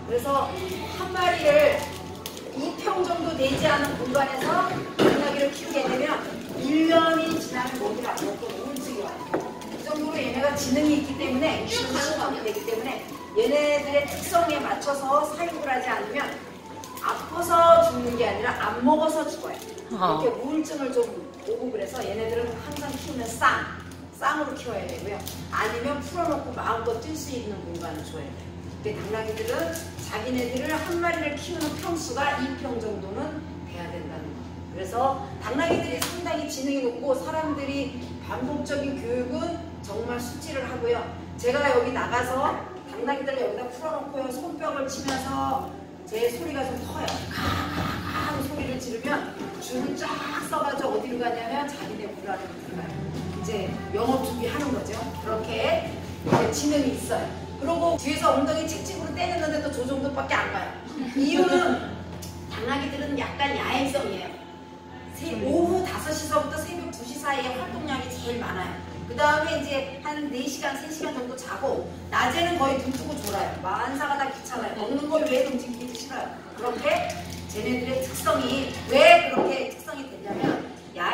그래서 한 마리를 2평 정도 되지 않은 공간에서 당나귀를 키우게 되면 1년이 지나면 먹이를 안 먹고 우울증이 와요. 그 정도로 얘네가 지능이 있기 때문에 유식하게 되기 때문에 얘네들의 특성에 맞춰서 사육을 하지 않으면 아파서 죽는 게 아니라 안 먹어서 죽어요. 이렇게 우울증을 좀 오고 그래서 얘네들은 항상 키우면 쌍으로 키워야 되고요. 아니면 풀어놓고 마음껏 뛸 수 있는 공간을 줘야 돼요. 근데 당나귀들은 자기네들을 한 마리를 키우는 평수가 2평 정도는 돼야 된다는 거예요. 그래서 당나귀들이 상당히 지능이 높고 사람들이 반복적인 교육은 정말 숙지를 하고요. 제가 여기 나가서 당나귀들을 여기다 풀어놓고요. 손뼉을 치면서 제 소리가 좀 커요. 가가가 하는 소리를 지르면 줄을 쫙 써가지고 어디로 가냐면 자기네 물 안으로 들어가요. 이제 영업 준비하는 거죠. 그렇게 지능이 있어요. 그리고 뒤에서 엉덩이 칙칙으로 때렸는데 또 저 정도밖에 안 가요. 이유는 당나귀들은 약간 야행성이에요. 오후 5시서부터 새벽 2시 사이에 활동량이 제일 많아요. 그 다음에 이제 한 4시간, 3시간 정도 자고 낮에는 거의 눈 뜨고 졸아요. 만사가 다 귀찮아요. 먹는 걸 왜 움직이기 싫어요. 그렇게 쟤네들의 특성이 왜 그렇게 특성이 되냐면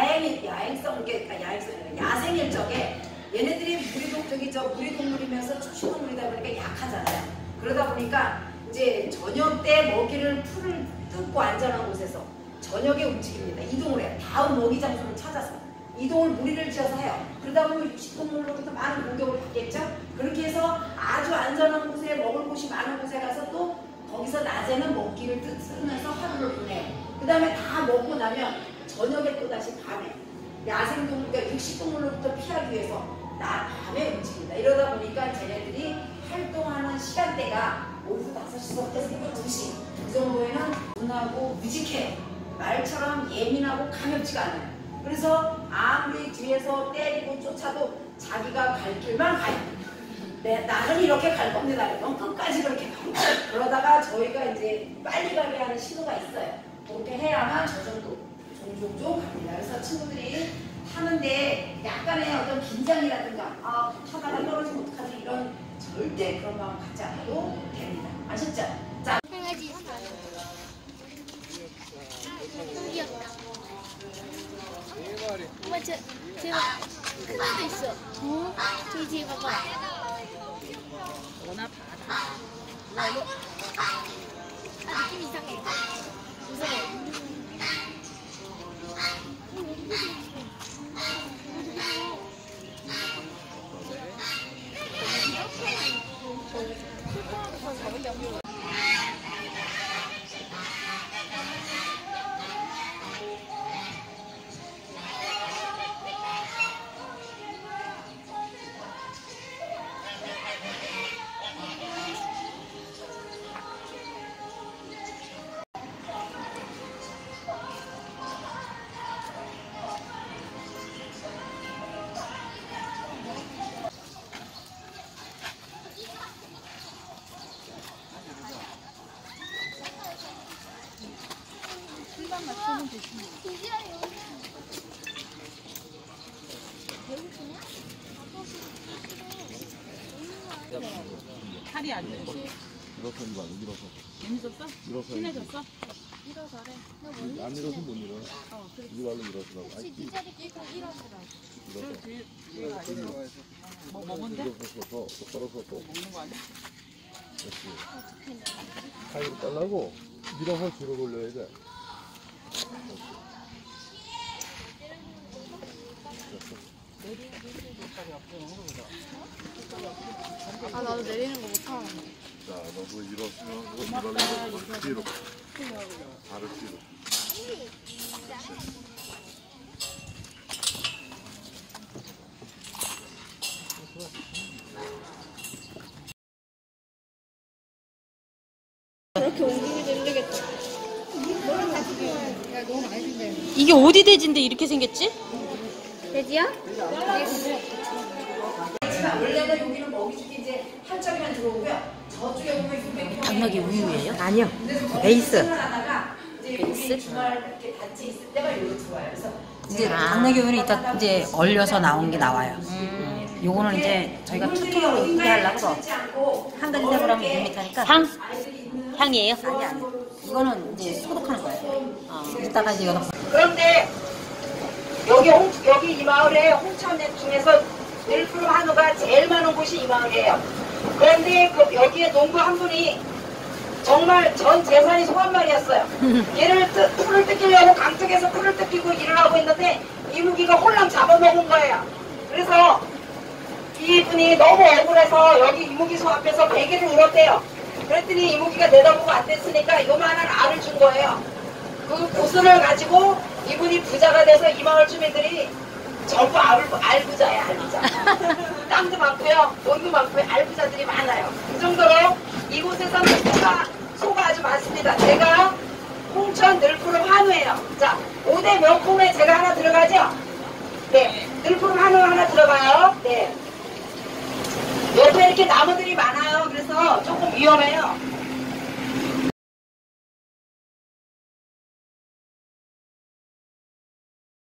야생일 적에 얘네들이 무리동물이면서 초식동물이다 보니까 약하잖아요. 그러다 보니까 이제 저녁 때 먹이를 풀을 뜯고 안전한 곳에서 저녁에 움직입니다. 이동을 해요. 다음 먹이 장소를 찾아서 이동을 무리를 지어서 해요. 그러다 보면 육식동물로부터 많은 공격을 받겠죠. 그렇게 해서 아주 안전한 곳에 먹을 곳이 많은 곳에 가서 또 거기서 낮에는 먹기를 쓰면서 하루를 보내요. 그 다음에 다 먹고 나면 저녁에 또 다시 밤에 야생동물, 그러니까 육식동물로부터 피하기 위해서 밤에 움직입니다. 이러다 보니까 쟤네들이 활동하는 시간대가 오후 5시부터 새벽 2시 그 정도에는 둔하고 무직해요. 말처럼 예민하고 가볍지가 않아요. 그래서 아무리 뒤에서 때리고 쫓아도 자기가 갈 길만 가요. 나는 이렇게 갈 겁니다. 넌 끝까지 그렇게 가요. 그러다가 저희가 이제 빨리 가게 하는 신호가 있어요. 그렇게 해야만 저 정도 종종 갑니다. 그래서 친구들이 타는데 약간의 어떤 긴장이라든가 타다가 떨어지면 어떡하지 이런 절대 그런 마음 갖지 않아도 됩니다. 아셨죠? 자, 강아지 있어. 귀엽다. 엄마 저 큰 애도 있어. 저기 뒤에 봐봐. 오나 봐라. 느낌 이상해. 무서워. 팔이 안 돼. 일어서 이거 안 일어서. 재밌었어? 일어서. 친해졌어? 일어서래. 안 일어서 못 일어. 그래. 이거 발로 일어서라고. 혹시 네 자리 깨고 일어서라고. 일어서. 뭐 먹은데? 일어서서 똑바로 서서. 먹는 거 아니야? 그렇지. 사이로 잘라고 밀어서 뒤로 돌려야 돼. 나도 내리는 거 못하는 자, 너도 일어서면 이거 발로 일어서 뒤로. 발을 뒤로. 그렇게 옮기기도 힘들겠다. 이게 어디 돼지인데 이렇게 생겼지? 돼지야? 원래는 여기는 먹이 주기 이제 한쪽에만 들어오고요. 저쪽에 보면 당나귀 우유예요? 아니요. 베이스. 베이스? 주말 이렇게 단체 있을 때가 여기로 들어와요. 그래서 이제 당나귀 우유는 이따 이제 얼려서 나온 게 나와요. 요거는 이제 저희가 투명으로 이쁘게 하려고 한 가지 색으로 하면 2m니까 상? 향이에요? 아니 아니. 이거는 이제 소독하는 거예요. 이따가 이제 이거 그런데 여기 이 마을에 홍천읍 중에서 늘푸른 한우가 제일 많은 곳이 이 마을이에요. 그런데 여기에 농부 한 분이 정말 전 재산이 소 한 마리였어요. 얘를 풀을 뜯기려고 강쪽에서 풀을 뜯기고 일을 하고 있는데 이무기가 홀랑 잡아먹은 거예요. 그래서 이분이 너무 억울해서 여기 이무기 소 앞에서 베개를 울었대요. 그랬더니 이무기가 내다보고 안 됐으니까 요만한 알을 준 거예요. 그 구슬을 가지고 이분이 부자가 돼서 이 마을 주민들이 전부 알부자예요, 알부자. 땅도 많고요, 돈도 많고요, 알부자들이 많아요. 그 정도로 이곳에서는 소가 아주 많습니다. 제가 홍천 늘푸른 한우예요. 자, 5대 명품에 제가 하나 들어가죠? 네, 늘푸른 한우 하나 들어가요. 네. 옆에 이렇게 나무들이 많아요. 그래서 조금 위험해요.